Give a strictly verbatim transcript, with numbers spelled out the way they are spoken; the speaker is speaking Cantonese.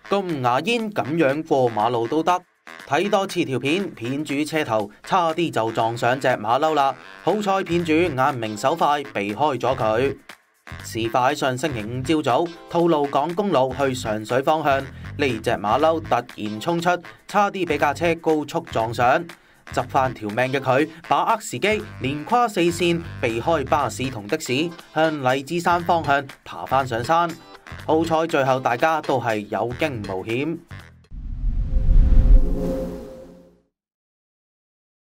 咁牙煙咁樣過馬路都得？睇多次條片，片主車頭差啲就撞上隻馬騮啦，好彩片主眼明手快，避開咗佢。事發喺上星期五朝早，吐露港公路去上水方向，呢隻馬騮突然衝出，差啲俾架車高速撞上。執翻條命嘅佢，把握時機，連跨四線，避開巴士同的士，向荔枝山方向爬翻上山。好彩最後大家都係有驚無險。